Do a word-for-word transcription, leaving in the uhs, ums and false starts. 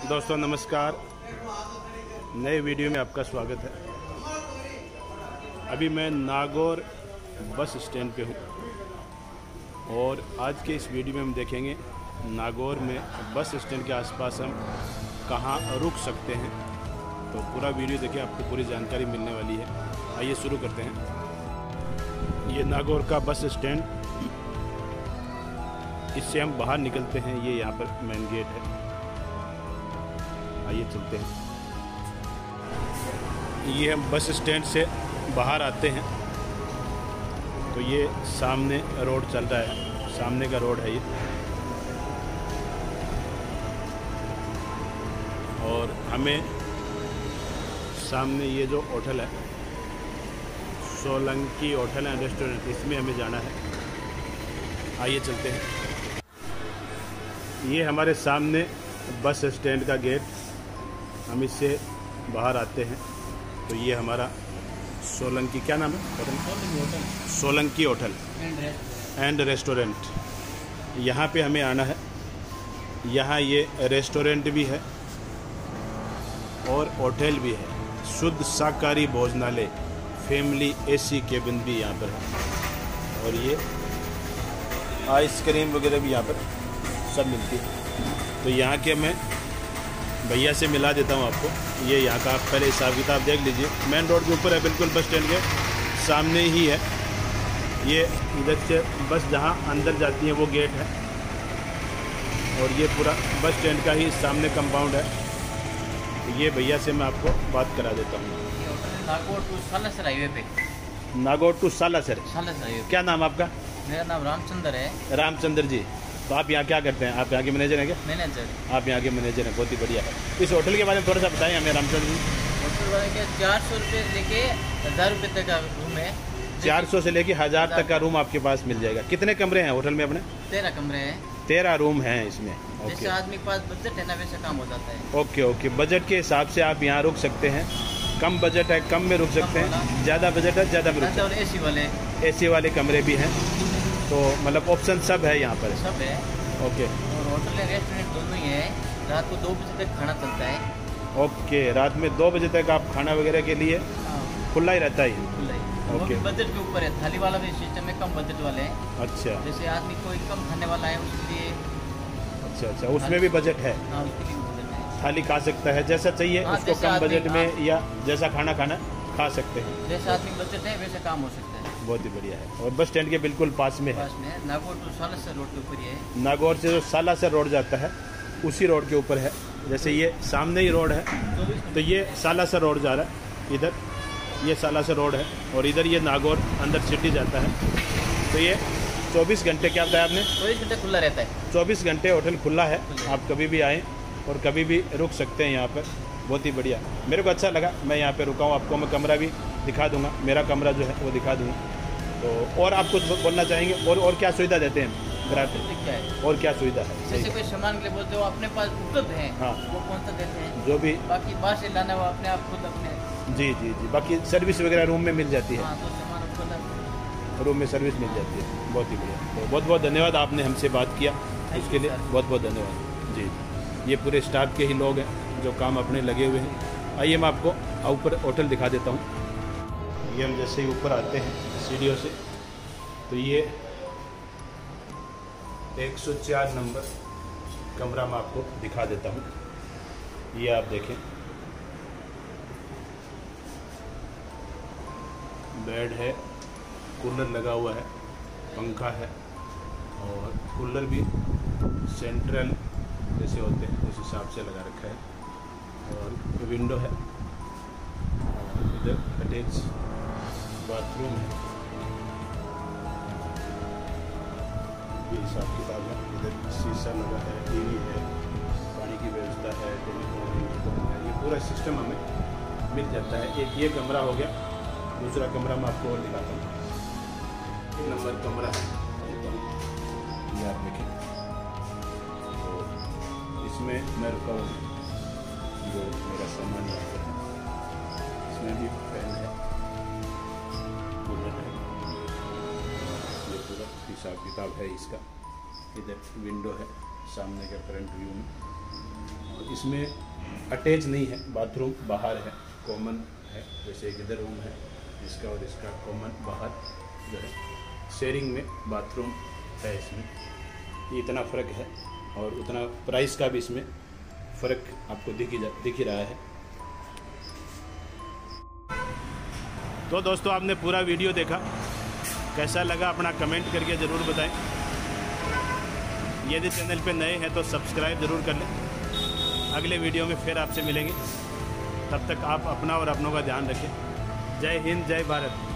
दोस्तों नमस्कार, नए वीडियो में आपका स्वागत है। अभी मैं नागौर बस स्टैंड पे हूँ और आज के इस वीडियो में हम देखेंगे नागौर में बस स्टैंड के आसपास हम कहाँ रुक सकते हैं। तो पूरा वीडियो देखिए, आपको पूरी जानकारी मिलने वाली है। आइए शुरू करते हैं। ये नागौर का बस स्टैंड, इससे हम बाहर निकलते हैं। ये यहाँ पर मेन गेट है, आइए चलते हैं। ये हम बस स्टैंड से बाहर आते हैं तो ये सामने रोड चल रहा है, सामने का रोड है ये। और हमें सामने ये जो होटल है, सोलंकी होटल एंड रेस्टोरेंट, इसमें हमें जाना है। आइए चलते हैं। ये हमारे सामने बस स्टैंड का गेट, हम इससे बाहर आते हैं तो ये हमारा सोलंकी, क्या नाम है hotel? Solanki hotel and restaurant. यहाँ पे हमें आना है। यहाँ ये रेस्टोरेंट भी है और होटल भी है। शुद्ध शाकाहारी भोजनालय, फैमिली एसी केबिन भी यहाँ पर है। और ये आइसक्रीम वगैरह भी यहाँ पर सब मिलती है। तो यहाँ के मैं भैया से मिला देता हूँ आपको। ये यहाँ का आप पहले हिसाब किताब देख लीजिए। मेन रोड के ऊपर है, बिल्कुल बस स्टैंड के सामने ही है। ये इधर से बस जहाँ अंदर जाती है वो गेट है और ये पूरा बस स्टैंड का ही सामने कंपाउंड है। तो ये भैया से मैं आपको बात करा देता हूँ। नागौर टू सालासर हाईवे पे। Nagaur to Salasar Salasar highway. क्या नाम आपका? मेरा नाम रामचंद्र है। रामचंद्र जी, तो आप यहाँ क्या करते हैं? आप यहाँ के मैनेजर हैं क्या? मैनेजर। आप यहाँ के मैनेजर हैं, बहुत ही बढ़िया है। इस होटल के बारे में थोड़ा सा बताएं हमें रामचंद्र जी। होटल वाले के चार सौ रुपये लेके हज़ार रुपये तक का रूम है। चार सौ से लेके हज़ार तक का रूम आपके पास मिल जाएगा। कितने कमरे हैं होटल में अपने? तेरह कमरे हैं। तेरह रूम हैं इसमें। जैसे आदमी के पास बजट है ना, वैसे काम हो जाता है। ओके ओके, बजट के हिसाब से आप यहाँ रुक सकते हैं। कम बजट है, कम में रुक सकते हैं। ज़्यादा बजट है, ज़्यादा में रुक सकते हैं। और एसी वाले एसी वाले कमरे भी हैं। तो मतलब ऑप्शन सब है यहाँ पर? सब है। ओके। और होटल है, रेस्टोरेंट दोनों ही है। रात को दो बजे तक खाना चलता है। ओके, रात में दो बजे तक आप खाना वगैरह के लिए खुला ही रहता है? खुला ही। वो भी बजट के ऊपर है। थाली वाला भी सिस्टम है, कम बजट वाले हैं। अच्छा। जैसे आदमी कोई कम खाने वाला है उसके लिए। अच्छा अच्छा, उसमें भी बजट है? हाँ, उसके लिए बजट है। थाली खा सकता है जैसा चाहिए। हाँ, उसको कम बजट में या जैसा खाना खाना खा सकते हैं। जैसा आदमी बजट है वैसे काम हो सकता है। बहुत ही बढ़िया है। और बस स्टैंड के बिल्कुल पास में है। पास में है। नागौर टू सालासर रोड के ऊपर ही है। नागौर से जो सालासर रोड जाता है उसी रोड के ऊपर है। जैसे ये सामने ही रोड है तो ये सालासर रोड जा रहा है, इधर ये सालासर रोड है और इधर ये नागौर अंदर सिटी जाता है। तो ये चौबीस घंटे, क्या बताया आपने? चौबीस घंटे खुला रहता है। चौबीस घंटे होटल खुला है। आप कभी भी आएँ और कभी भी रुक सकते हैं यहाँ पर। बहुत ही बढ़िया, मेरे को अच्छा लगा। मैं यहाँ पे रुका हूँ, आपको मैं कमरा भी दिखा दूँगा। मेरा कमरा जो है वो दिखा दूँगा। तो और आप कुछ बोलना चाहेंगे? और और क्या सुविधा देते हैं ग्राहक को? और क्या सुविधा है? जैसे कोई सामान के लिए बोलते हो अपने पास उपलब्ध है। हाँ, वो कौन सा देते हैं? जो भी बाकी बाहर से लाना वो अपने आप खुद अपने। जी जी जी, बाकी सर्विस वगैरह रूम में मिल जाती है। हाँ, तो सामान रूम में सर्विस मिल जाती है। बहुत ही बढ़िया। तो बहुत बहुत धन्यवाद, आपने हमसे बात किया उसके लिए बहुत बहुत धन्यवाद जी। ये पूरे स्टाफ के ही लोग हैं जो काम अपने लगे हुए हैं। आइए मैं आपको ऊपर होटल दिखा देता हूँ। ये हम जैसे ही ऊपर आते हैं सीढ़ियों से तो ये एक सौ चार नंबर कमरा मैं आपको दिखा देता हूँ। ये आप देखें, बेड है, कूलर लगा हुआ है, पंखा है और कूलर भी सेंट्रल जैसे होते हैं उस हिसाब से लगा रखा है। और विंडो है और इधर अटैच बाथरूम है। ये हिसाब किताब है। इधर शीशा लगा है, टीवी है, पानी की व्यवस्था है, टेलीफोन है। ये पूरा सिस्टम हमें मिल जाता है। एक ये कमरा हो गया। दूसरा कमरा मैं आपको और दिखाता हूँ। एक नंबर कमरा है, ये आप देखें। तो इसमें मैं रुका हूँ, जो मेरा सामान यहाँ पर है। इसमें भी फैन है, कूलर है, ये पूरा हिसाब किताब है इसका। इधर विंडो है सामने के फ्रंट व्यू में। इसमें अटैच नहीं है, बाथरूम बाहर है, कॉमन है। जैसे एक इधर रूम है इसका और इसका कॉमन बाहर जो है, शेयरिंग में बाथरूम है इसमें। ये इतना फ़र्क है और उतना प्राइस का भी इसमें फ़र्क आपको दिख ही दिख ही रहा है। तो दोस्तों आपने पूरा वीडियो देखा, कैसा लगा अपना कमेंट करके ज़रूर बताएं। यदि चैनल पे नए हैं तो सब्सक्राइब ज़रूर कर लें। अगले वीडियो में फिर आपसे मिलेंगे, तब तक आप अपना और अपनों का ध्यान रखें। जय हिंद, जय भारत।